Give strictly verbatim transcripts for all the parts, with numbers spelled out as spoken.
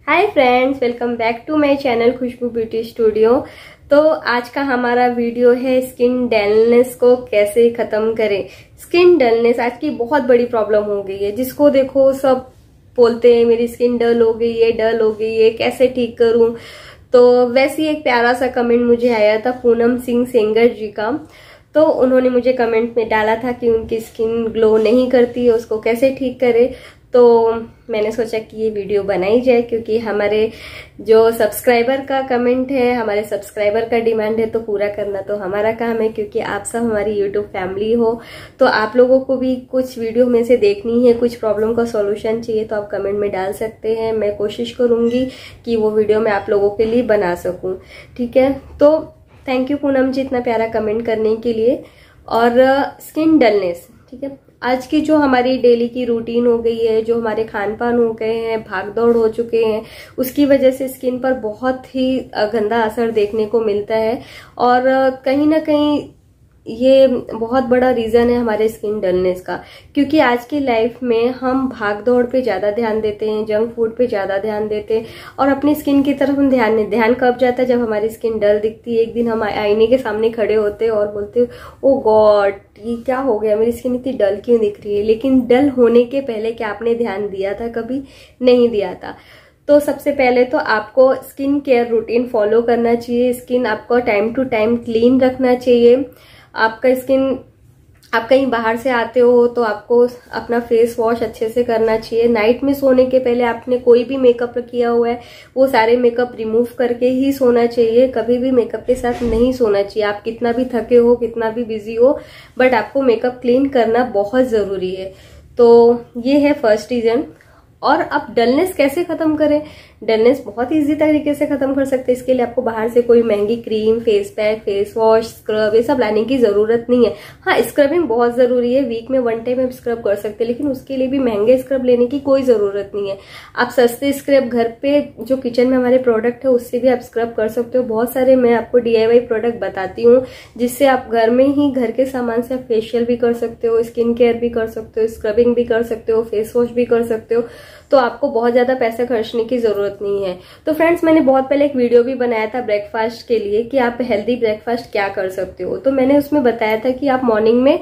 Hi friends, welcome back to my channel Khushboo beauty studio. तो आज का हमारा वीडियो है स्किन डलनेस को कैसे खत्म करें। स्किन डलनेस आज की बहुत बड़ी प्रॉब्लम हो गई है, जिसको देखो सब बोलते हैं मेरी स्किन डल हो गई है, डल हो गई है, कैसे ठीक करूं। तो वैसे ही एक प्यारा सा कमेंट मुझे आया था पूनम सिंह सेंगर जी का। तो उन्होंने मुझे कमेंट में डाला था कि उनकी स्किन ग्लो नहीं करती है, उसको कैसे ठीक करे। तो मैंने सोचा कि ये वीडियो बनाई जाए, क्योंकि हमारे जो सब्सक्राइबर का कमेंट है, हमारे सब्सक्राइबर का डिमांड है, तो पूरा करना तो हमारा काम है। क्योंकि आप सब हमारी यूट्यूब फैमिली हो, तो आप लोगों को भी कुछ वीडियो में से देखनी है, कुछ प्रॉब्लम का सॉल्यूशन चाहिए, तो आप कमेंट में डाल सकते हैं। मैं कोशिश करूंगी कि वो वीडियो मैं आप लोगों के लिए बना सकूं। ठीक है, तो थैंक यू पूनम जी इतना प्यारा कमेंट करने के लिए। और स्किन डलनेस, ठीक है, आज की जो हमारी डेली की रूटीन हो गई है, जो हमारे खान पान हो गए हैं, भाग दौड़ हो चुके हैं, उसकी वजह से स्किन पर बहुत ही गंदा असर देखने को मिलता है। और कहीं ना कहीं ये बहुत बड़ा रीजन है हमारे स्किन डलनेस का। क्योंकि आज की लाइफ में हम भाग दौड़ पे ज्यादा ध्यान देते हैं, जंक फूड पे ज्यादा ध्यान देते हैं, और अपनी स्किन की तरफ हम ध्यान नहीं। ध्यान कब जाता है? जब हमारी स्किन डल दिखती है। एक दिन हम आईने के सामने खड़े होते हैं और बोलते हैं ओ गॉड, ये क्या हो गया, मेरी स्किन इतनी डल क्यों दिख रही है। लेकिन डल होने के पहले क्या आपने ध्यान दिया था? कभी नहीं दिया था। तो सबसे पहले तो आपको स्किन केयर रूटीन फॉलो करना चाहिए। स्किन आपको टाइम टू टाइम क्लीन रखना चाहिए। आपका स्किन, आप कहीं बाहर से आते हो तो आपको अपना फेस वॉश अच्छे से करना चाहिए। नाइट में सोने के पहले आपने कोई भी मेकअप किया हुआ है वो सारे मेकअप रिमूव करके ही सोना चाहिए। कभी भी मेकअप के साथ नहीं सोना चाहिए। आप कितना भी थके हो, कितना भी बिजी हो, बट आपको मेकअप क्लीन करना बहुत जरूरी है। तो ये है फर्स्ट रीजन। और अब डलनेस कैसे खत्म करें? डलनेस बहुत इजी तरीके से खत्म कर सकते हैं। इसके लिए आपको बाहर से कोई महंगी cream, face pack, face wash, scrub ये सब लाने की जरूरत नहीं है। हाँ, स्क्रबिंग बहुत जरूरी है, वीक में वन टाइम आप स्क्रब कर सकते हैं, लेकिन उसके लिए भी महंगे स्क्रब लेने की कोई जरूरत नहीं है। आप सस्ते स्क्रब घर पे जो किचन में हमारे प्रोडक्ट है उससे भी आप स्क्रब कर सकते हो। बहुत सारे मैं आपको डी आई वाई प्रोडक्ट बताती हूँ, जिससे आप घर में ही घर के सामान से आप फेशियल भी कर सकते हो, स्किन केयर भी कर सकते हो, स्क्रबिंग भी कर सकते हो, फेस वॉश भी कर सकते हो। तो आपको बहुत ज्यादा पैसे खर्चने की जरूरत नहीं है। तो फ्रेंड्स, मैंने बहुत पहले एक वीडियो भी बनाया था ब्रेकफास्ट के लिए कि आप हेल्दी ब्रेकफास्ट क्या कर सकते हो। तो मैंने उसमें बताया था कि आप मॉर्निंग में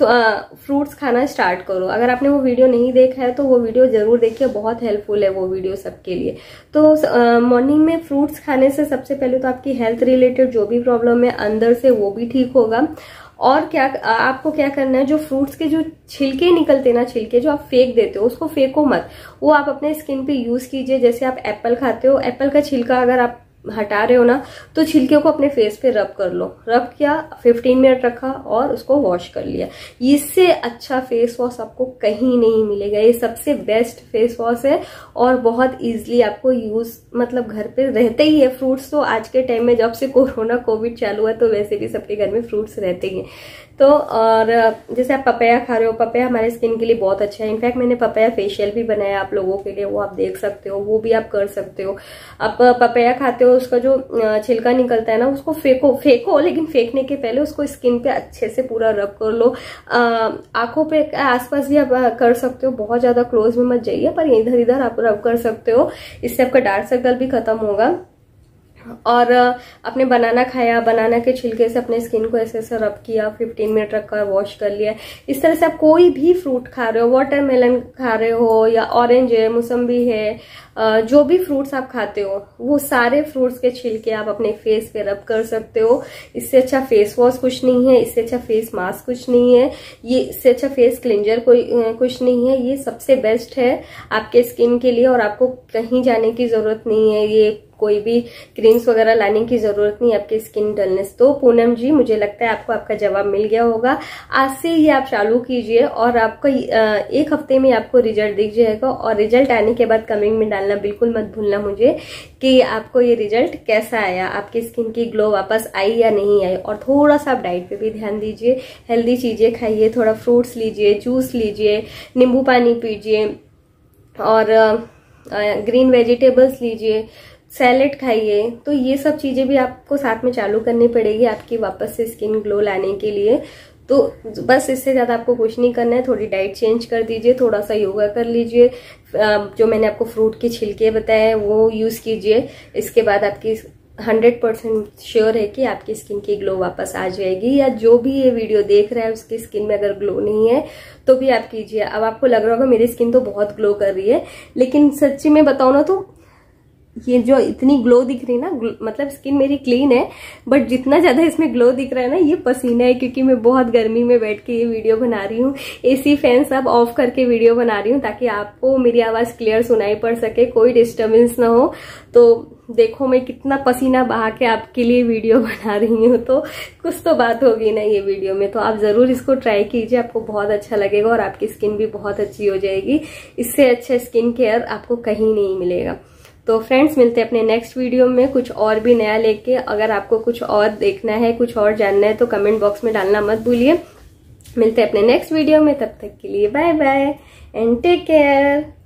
फ्रूट्स खाना स्टार्ट करो। अगर आपने वो वीडियो नहीं देखा है तो वो वीडियो जरूर देखिए, बहुत हेल्पफुल है वो वीडियो सबके लिए। तो मॉर्निंग में फ्रूट्स खाने से सबसे पहले तो आपकी हेल्थ रिलेटेड जो भी प्रॉब्लम है अंदर से वो भी ठीक होगा। और क्या आपको क्या करना है, जो फ्रूट्स के जो छिलके निकलते ना, छिलके जो आप फेंक देते हो उसको फेंको मत, वो आप अपने स्किन पे यूज कीजिए। जैसे आप एप्पल खाते हो, एप्पल का छिलका अगर आप हटा रहे हो ना, तो छिलके को अपने फेस पे रब कर लो। रब किया, फिफ्टीन मिनट रखा और उसको वॉश कर लिया। इससे अच्छा फेस वॉश आपको कहीं नहीं मिलेगा। ये सबसे बेस्ट फेस वॉश है और बहुत इजीली आपको यूज, मतलब घर पे रहते ही है। फ्रूट्स तो आज के टाइम में, जब से कोरोना कोविड चालू है, तो वैसे भी सबके घर में फ्रूट्स रहते ही हैं। तो और जैसे आप पपाया खा रहे हो, पपाया हमारे स्किन के लिए बहुत अच्छा है। इनफैक्ट मैंने पपाया फेशियल भी बनाया आप लोगों के लिए, वो आप देख सकते हो, वो भी आप कर सकते हो। आप पपाया खाते हो, उसका जो छिलका निकलता है ना, उसको फेंको फेंको लेकिन फेंकने के पहले उसको स्किन पे अच्छे से पूरा रब कर लो। आंखों पे आसपास भी आप कर सकते हो, बहुत ज्यादा क्लोज में मत जाइए, पर इधर इधर आप रब कर सकते हो। इससे आपका डार्क सर्कल भी खत्म होगा। और आपने बनाना खाया, बनाना के छिलके से अपने स्किन को ऐसे ऐसे रब किया, फिफ्टीन मिनट रखकर वॉश कर लिया। इस तरह से आप कोई भी फ्रूट खा रहे हो, वाटरमेलन खा रहे हो या ऑरेंज है, मौसम्बी है, जो भी फ्रूट्स आप खाते हो, वो सारे फ्रूट्स के छिलके आप अपने फेस पे रब कर सकते हो। इससे अच्छा फेस वॉश कुछ नहीं है, इससे अच्छा फेस मास्क कुछ नहीं है, ये इससे अच्छा फेस क्लिंजर कोई कुछ नहीं है। ये सबसे बेस्ट है आपके स्किन के लिए, और आपको कहीं जाने की जरूरत नहीं है, ये कोई भी क्रीम्स वगैरह लाने की जरूरत नहीं है आपकी स्किन डलनेस। तो पूनम जी, मुझे लगता है आपको आपका जवाब मिल गया होगा। आज से ये आप चालू कीजिए और आपको एक हफ्ते में आपको रिजल्ट दिख जाएगा। और रिजल्ट आने के बाद कमेंट में डालना बिल्कुल मत भूलना मुझे कि आपको ये रिजल्ट कैसा आया, आपकी स्किन की ग्लो वापस आई या नहीं आई। और थोड़ा सा आप डाइट पे भी ध्यान दीजिए, हेल्दी चीजें खाइए, थोड़ा फ्रूट्स लीजिए, जूस लीजिए, नींबू पानी पीजिए, और ग्रीन वेजिटेबल्स लीजिए, सैलेड खाइए। तो ये सब चीजें भी आपको साथ में चालू करनी पड़ेगी आपकी वापस से स्किन ग्लो लाने के लिए। तो बस इससे ज्यादा आपको कुछ नहीं करना है। थोड़ी डाइट चेंज कर दीजिए, थोड़ा सा योगा कर लीजिए, जो मैंने आपको फ्रूट के छिलके बताए वो यूज कीजिए। इसके बाद आपकी हंड्रेड परसेंट श्योर है कि आपकी स्किन की ग्लो वापस आ जाएगी। या जो भी ये वीडियो देख रहा है उसकी स्किन में अगर ग्लो नहीं है तो भी आप कीजिए। अब आपको लग रहा होगा मेरी स्किन तो बहुत ग्लो कर रही है, लेकिन सच्ची में बताऊं ना तो ये जो इतनी ग्लो दिख रही है ना, मतलब स्किन मेरी क्लीन है, बट जितना ज्यादा इसमें ग्लो दिख रहा है ना ये पसीना है, क्योंकि मैं बहुत गर्मी में बैठ के ये वीडियो बना रही हूँ। एसी फैन सब ऑफ करके वीडियो बना रही हूँ ताकि आपको मेरी आवाज क्लियर सुनाई पड़ सके, कोई डिस्टर्बेंस ना हो। तो देखो मैं कितना पसीना बहा के आपके लिए वीडियो बना रही हूँ, तो कुछ तो बात होगी ना ये वीडियो में। तो आप जरूर इसको ट्राई कीजिए, आपको बहुत अच्छा लगेगा और आपकी स्किन भी बहुत अच्छी हो जाएगी। इससे अच्छा स्किन केयर आपको कहीं नहीं मिलेगा। तो फ्रेंड्स मिलते हैं अपने नेक्स्ट वीडियो में कुछ और भी नया लेके। अगर आपको कुछ और देखना है, कुछ और जानना है तो कमेंट बॉक्स में डालना मत भूलिए। मिलते हैं अपने नेक्स्ट वीडियो में, तब तक के लिए bye bye and take care.